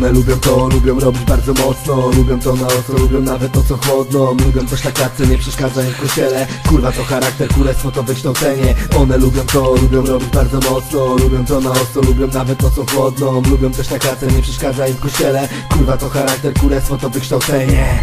One lubią to, lubią robić bardzo mocno. Lubią to na ostro, lubią nawet to co chłodno. Lubią coś na klatce, nie przeszkadza im w kościele. Kurwa to charakter, królestwo to wykształcenie. One lubią to, lubią robić bardzo mocno. Lubią to na ostro, lubią nawet to co chłodno. Lubią też na klatce, nie przeszkadza im w kościele. Kurwa to charakter, królestwo to wykształcenie.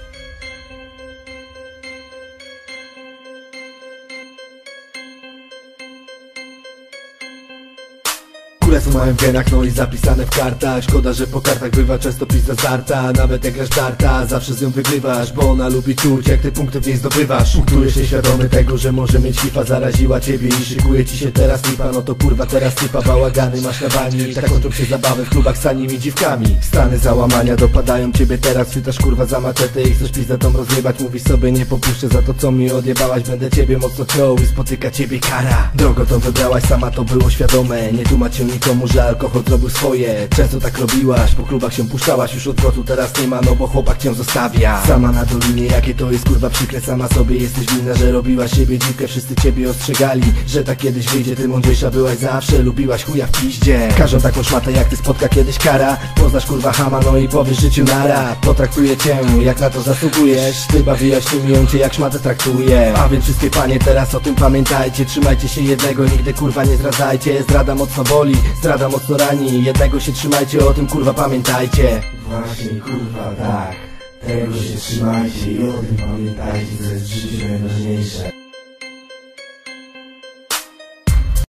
Królestwo mają w genach, no i zapisane w kartach. Szkoda, że po kartach bywa często pizza zdarta. Nawet jak grasz darta, zawsze z nią wygrywasz. Bo ona lubi czuć, jak ty punktów nie zdobywasz. Uktujesz się świadomy tego, że może mieć lipa. Zaraziła ciebie i szykuje ci się teraz lipa. No to kurwa teraz typa, bałagany masz na bani. Tak kończą się zabawy w klubach z tanimi dziwkami. Stany załamania dopadają ciebie teraz. Chwytasz kurwa za maczetę i chcesz pizza dom rozjebać. Mówisz sobie nie popuszczę za to co mi odjebałaś. Będę ciebie mocno ciął i spotyka ciebie kara. Drogo to wybrałaś, sama to było świadome. Nie tłumacz się nikomu, że alkohol zrobił swoje. Często tak robiłaś, po klubach się puszczałaś. Już odwrotu teraz nie ma, no bo chłopak cię zostawia. Sama na dolinie, jakie to jest kurwa przykre. Sama sobie jesteś winna, że robiłaś siebie dziwkę. Wszyscy ciebie ostrzegali, że tak kiedyś wyjdzie. Ty mądrzejsza byłaś zawsze, lubiłaś chuja w piździe. Każą taką szmatę jak ty spotka kiedyś kara. Poznasz kurwa chama, no i powiesz życiu nara. Potraktuję cię jak na to zasługujesz. Ty bawiłaś tym i on cię jak szmatę traktuje. A więc wszystkie panie teraz o tym pamiętajcie. Trzymajcie się jednego, nigdy kurwa nie zdradzajcie. Zdrada mocno boli, zdrada mocno rani. Jednego się trzymajcie, o tym kurwa pamiętajcie. Właśnie kurwa tak, tego się trzymajcie i o tym pamiętajcie, co jest w życiu najważniejsze.